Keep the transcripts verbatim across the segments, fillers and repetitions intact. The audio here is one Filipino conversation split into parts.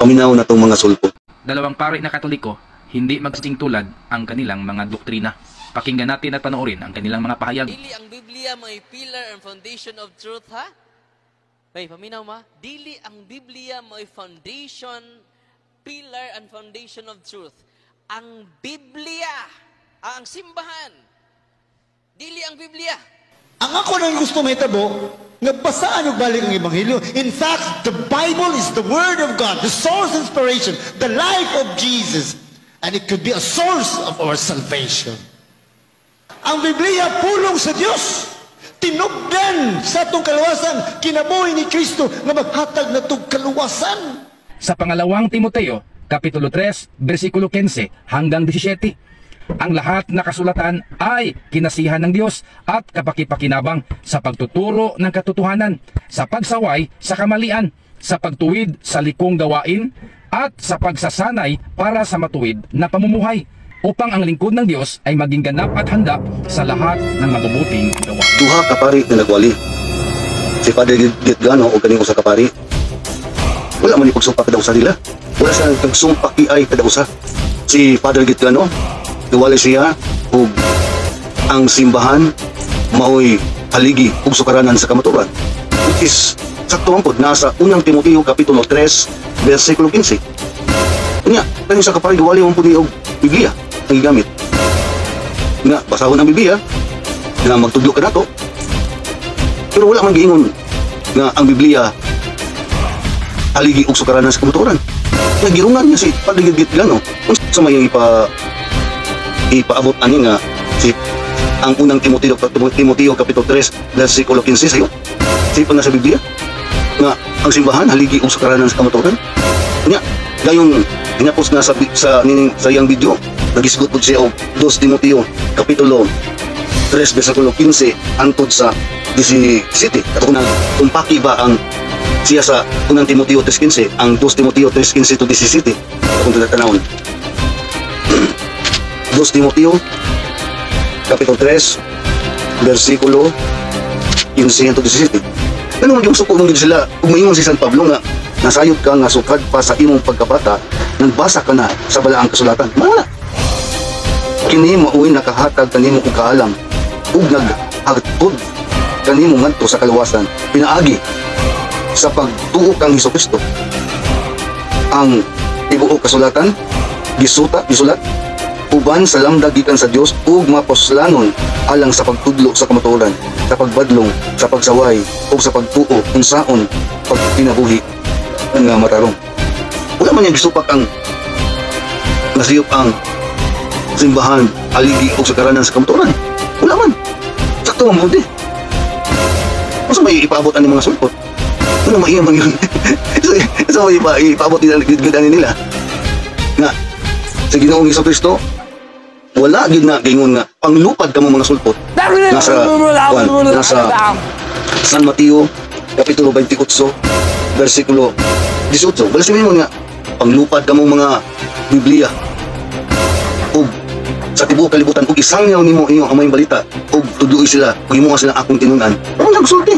paminaw na tong mga sulpot. Dalawang pari na Katoliko, hindi magsing tulad ang kanilang mga doktrina. Pakinggan natin at panoorin ang kanilang mga pahayag. Dili ang Biblia may pillar and foundation of truth, ha? Bay, paminaw ma? Dili ang Biblia may foundation, pillar and foundation of truth. Ang Biblia, ah, ang simbahan. Dili ang Biblia. Ang ako nang gusto mahitabo, nga basaan yung balik ang Ebanghelyo. In fact, the Bible is the Word of God, the source inspiration, the life of Jesus. And it could be a source of our salvation. Ang Biblia, pulong sa Diyos. Tinugdan sa itong kaluwasan, kinabuhi ni Kristo na maghatag na itong kaluwasan. Sa pangalawang Timoteo, Kapitulo tres, versikulo fifteen hanggang seventeen. Ang lahat na kasulatan ay kinasihan ng Diyos at kapakipakinabang sa pagtuturo ng katotohanan, sa pagsaway sa kamalian, sa pagtuwid sa likong gawain, at sa pagsasanay para sa matuwid na pamumuhay, upang ang lingkod ng Diyos ay maging ganap at handa sa lahat ng mabubuting gawa. Duha ka pari na nagwali. Si Father Gitgano o kaning usa ka pari, wala man ipagsumpa kada usa nila. Wala sa nagsumpa iay kada usa. Si Father Gitgano, nagwali siya ug ang simbahan maoy haligi ug sukaranan sa kamaturan. Which is sakto man pod nasa unang Timoteo Kapitulo tres, versikulo fifteen. Unya, kaning sa kapari gawali man pud ni og Biblia ang gigamit. Nga basahon ang Biblia nga magtudlo ka nato. Pero wala man giingon nga ang Biblia haligi og sukaranan sa kamaturan. Nagirungan niya si Padre Gitgano sa may ipa ipaabot ani nga si ang unang Timoteo Timoteo Kapitulo tres versikulo fifteen sayo. Sipa na sa Biblia nga ang simbahan haligi og sukaranan sa kamaturan. Nya dayon hinapos nga sa sa nining sa iyang video, nagisgot pud siya og dos Timoteo Kapitulo tres versikulo fifteen antod sa seventeen. Kato na tumpaki ba ang siya sa unang Timoteo tres fifteen, ang dos Timoteo tres fifteen to seventeen. Kung tatanawon. dos Timoteo Kapitulo tres versikulo fifteen to seventeen. Ano yung suko nung sila, umayon si San Pablo nga nasayod ka nga sukad pa sa imong pagkabata, nagbasa ka na sa balaang kasulatan. Mana? Kini mauwi nakahatag kanimo kung kaalam ug naghatod kanimo ngadto sa kaluwasan pinaagi sa pagtuo kang Hesukristo. Ang tibuok kasulatan gisuta gisulat uban sa lamdag gikan sa Dios ug mapuslanon alang sa pagtudlo sa kamatuoran, sa pagbadlong, sa pagsaway ug sa pagtuo unsaon pagkinabuhi nga matarong. Wala man yang gisupak ang nasiyop ang simbahan aligi og sukaranan sa kamatuoran. Wala man. Sakto man di. Masa may ipaabot ani mga sulpot. Ano maiyang man yun? So may ipa, ipaabot nila nila nga sa Ginoong Hesukristo wala gid na gingon nga panglupad kamo mga sulpot. Nasa wan, nasa San Mateo Kapitulo twenty-eight versikulo eighteen. Balasin mo nga panglupad kamo mga Biblia ug sa tibuok kalibutan ug isangyaw nimo inyong amay balita ug tudloy sila ug imo sila akong tinunan. Ano nagsulti?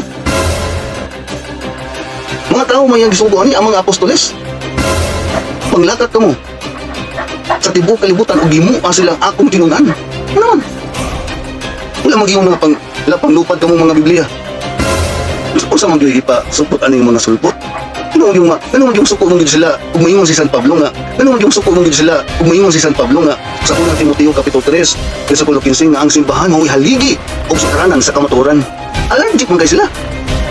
Mga tao may ang gisubuan ni ang mga apostoles. Panglakat kamo sa tibuok kalibutan ug himuha silang akong tinunan. Ano man? Wala maging mga pang lapang lupad kamo mga Biblia. Kung sa mga ipa supot aning mga sulpot. Ano yung ano yung suko ng sila ug mayon si San Pablo nga. Ano yung suko ng sila ug mayon si San Pablo nga sa unang Timoteo Kapitulo tres versikulo fifteen nga ang simbahan mao'y haligi og sukaranan sa kamatuoran. Allergic man kay sila.